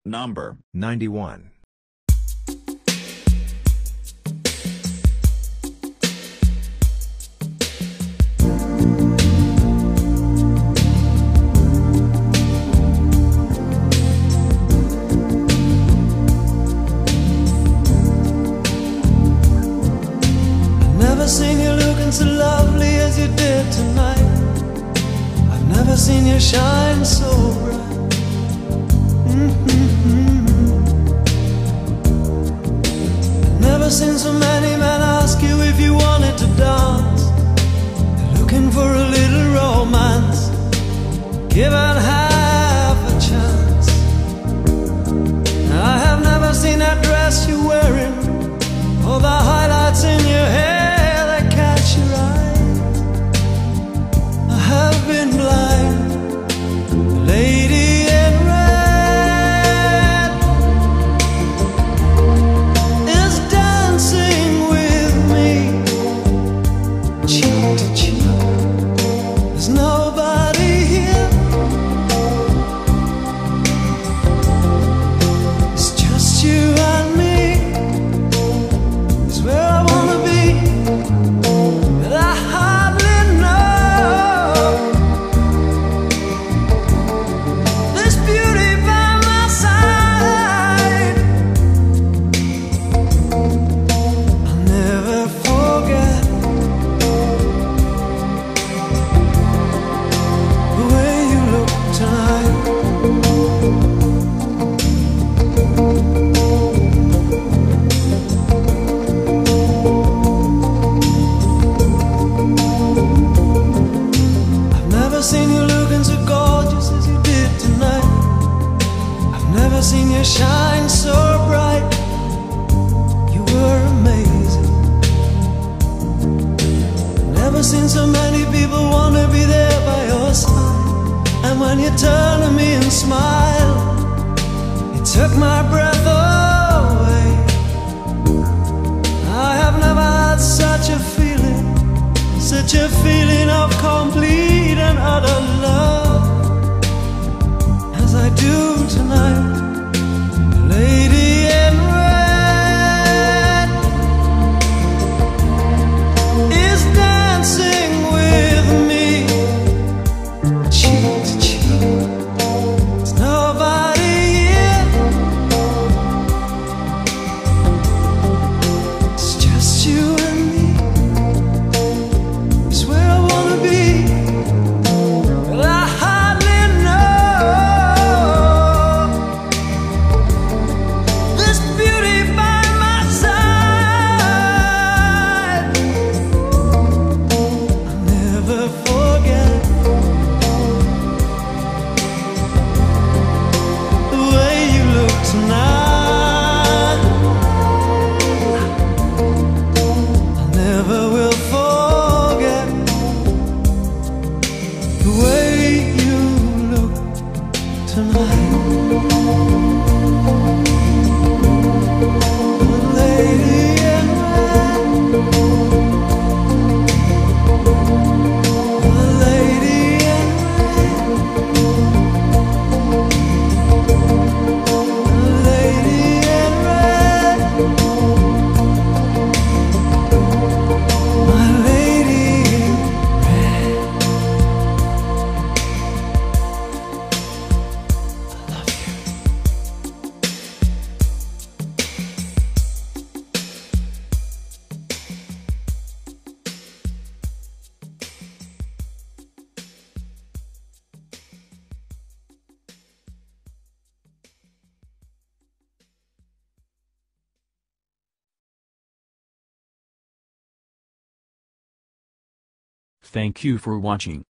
Number 91. Never seen you looking so lovely as you did tonight. I've never seen you shine so bright. Never seen so many men ask you if you wanted to dance. They're looking for a little romance, given half a chance. I have never seen that dress you're wearing, or the highlights in your hair that catch your eye. I have been blind. The lady in red is dancing with me, cheek to cheek. There's nobody here. It's just you and me. Where I wanna be, but I hardly know. This beauty by my side, I'll never forget the way you look tonight. Seen you looking so gorgeous as you did tonight. I've never seen you shine so bright. You were amazing. Never seen so many people want to be there by your side. And when you turn to me and smile, it took my breath away. I have never had such a feeling, such a feeling of complete and utter love as I do tonight. Lady in red is dancing with me, cheek to cheek. There's nobody here. It's just you and me. It's where I wanna be, but I hardly know. This beauty by my side, I'll never forget the way you look tonight. I never will forget the way you look tonight. The lady in red, the lady in red, the lady in red, my lady in red. I love you. Thank you for watching.